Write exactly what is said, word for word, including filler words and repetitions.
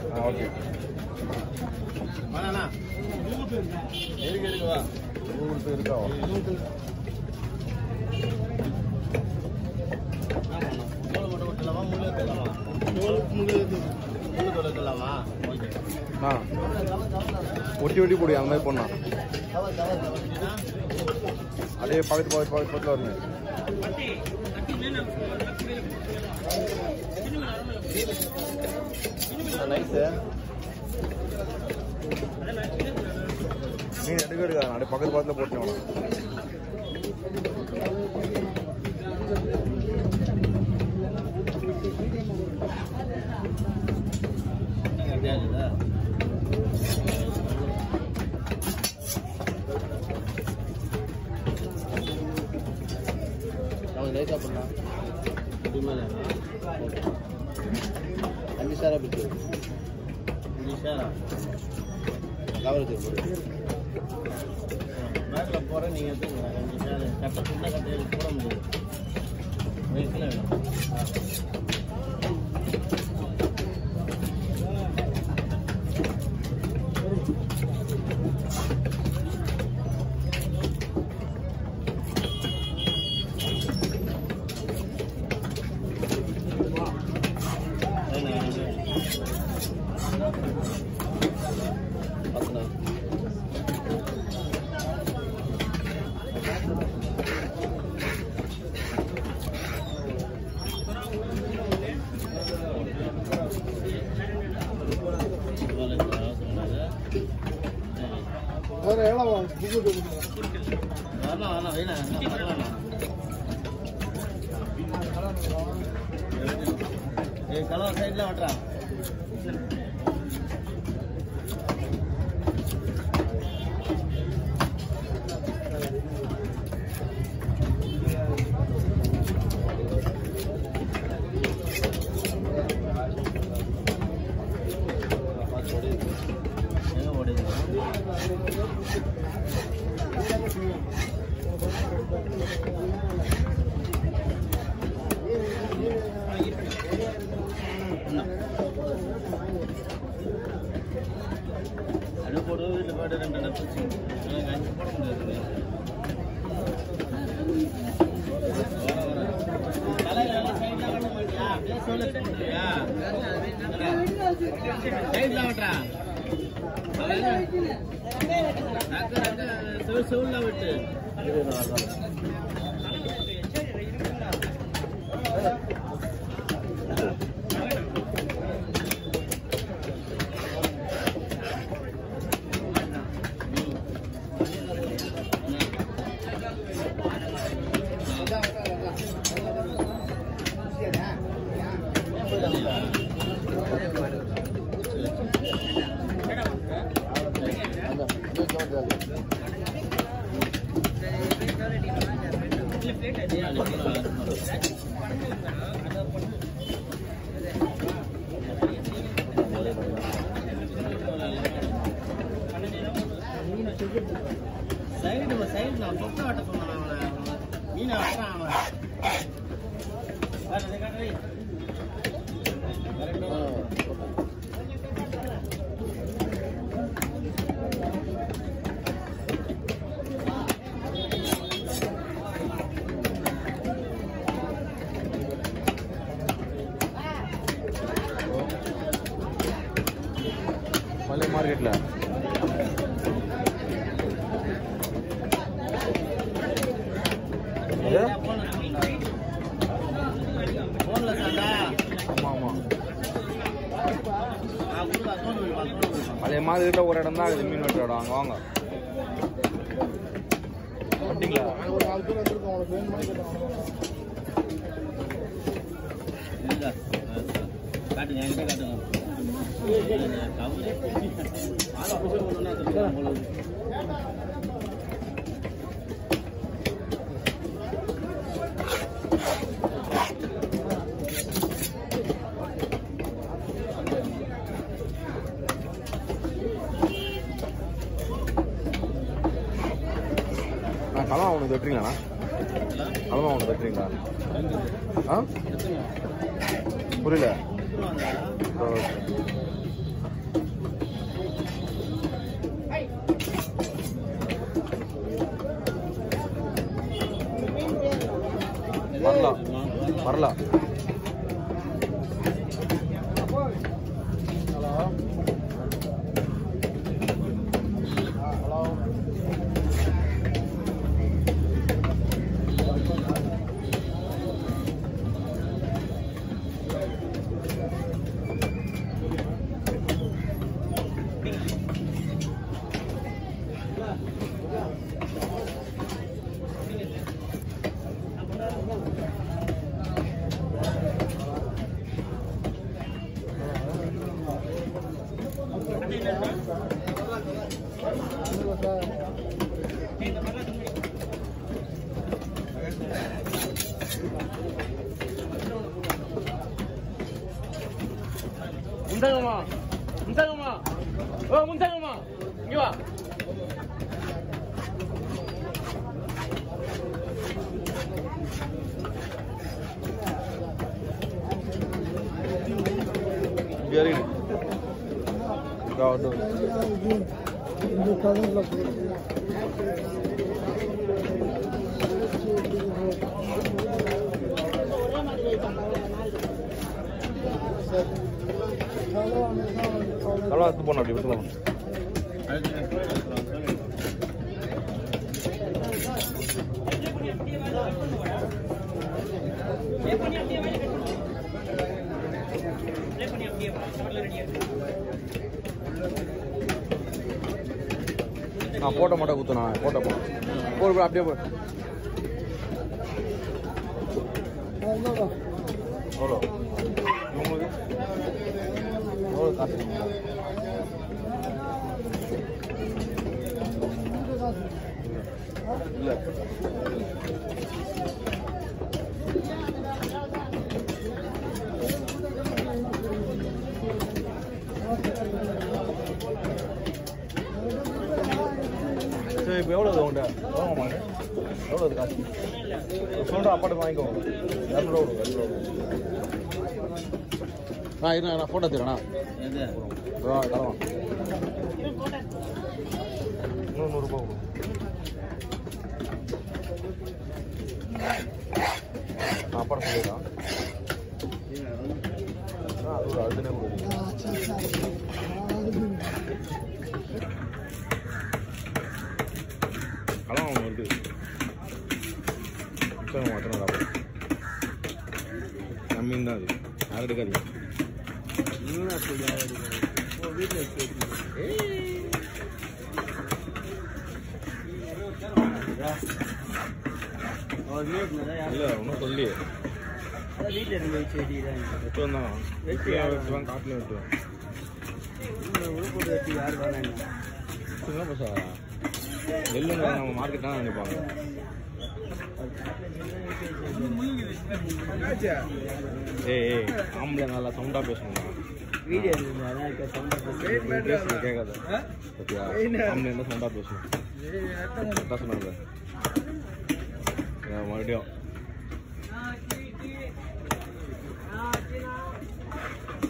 Okay வாண்ணா எதுக்கு எதுக்கு வா உங்களுக்கு இருக்கா மூளை மட்டும் விட்டுலாமா முள்ளு எடுத்துலாமா முள்ளு முள்ளு தொலைக்கலாமா ஓகே ஆ ஒட்டி ஒட்டி போடு அந்த மாதிரி போடணும் அதே பக்கத்து பக்கத்து பக்கத்து பக்கத்தில் வரணும் நைஸு மீன் எடுக்க எடுக்காது அப்படியே பக்கத்து பக்கத்தில் போட்டு லேசாக பண்ணலாம் அஞ்சு சாரா பிடிச்சி அஞ்சு சாரா கவரத்துக்கு போடு பேக்கில் போகிறேன் நீங்கள் எடுத்துக்கோங்க அஞ்சு சார் கட்டை சின்ன கட்டையில் போட முடியாது வயசில் வேணும் கலர் சைட்ல வட்டா அது போடு வீட்டில் போய்ட்டு ரெண்டு ரெண்டு பிடிச்சி எனக்கு அஞ்சு போட முடியாது தலையில சைட்ல வட்ட மாட்டியா அப்படியே சோழ போட்டுறியா சைட்ல வட்டா செவில் செவில்ல விட்டு சைடு சைடு நான் சொத்த வட்ட சொன்னேன் அவனை மீனை வட்டான் அவன் மல்லிகை மார்க்கெட்டில் ஆமாம் ஆமாம் அதே மாதிரி இருக்க ஒரு இடம் தான் அது மீன் வெட்டுற இடம் அங்கே வாங்க அப்படிங்களா ஒரு நாலு பேர் வந்துருக்கோம் அவங்களை ஃபோன் பண்ணி காட்டுங்க என்கிட்ட காட்டுங்க கலமா ஒன்று வெட்டுறீங்களாண்ணா கலமா ஒன்று வெட்டுறீங்களா ஆ புரியல வரல. Hello hello 문상영아, 문상영아, 어 문상영아, 이리 와. Very good. Go do. Kalau itu pun ada betul. Ah, foto mata kutu na, foto pun. Pur berapa dia pur? Halo. Nomor tu? Oh, kasih. Lihat. சரி இப்போ எவ்வளோ உங்கள்கிட்ட எவ்வளோ வாங்க எவ்வளோ காசு சொல்கிறேன் அப்பாட்டு வாங்கிக்கோங்க இரநூறுவா கொடுங்க இரநூறுவா ஆ இருங்க நான் ஃபோட்டோ தரேண்ணா ஆ தரேன் இன்னும் நூறுரூபா கொடுங்க நான் அப்பாட்ட சொல்லிடுறேன் ஆ அது ஒரு அதுனே கொடுங்க அதான் அவங்க வந்து புத்தகம் மாத்திரம் கம்மியும் தான் அது யாரும் எடுக்காதீங்க இல்லை ஒன்றும் சொல்லி வீட்டில் இருந்து செடி தான் வெட்டுவோம் தான் வெட்டியாக வெட்டுவான் காட்டில் வெட்டுவேன் உழுப்பு வெட்டி யார் வேணாங்க என்ன பசா நெல்லுங்க நம்ம மார்க்கெட் தான் நினைப்பாங்க ஏய் ஏய் ஆம்பளை நல்லா சவுண்டாக பேசணும் வீடியோ இருந்தால் கேட்காத பத்தியா ஆம்பளை என்ன சவுண்டாக பேசணும் என்ன சொன்னாங்க மறுபடியும்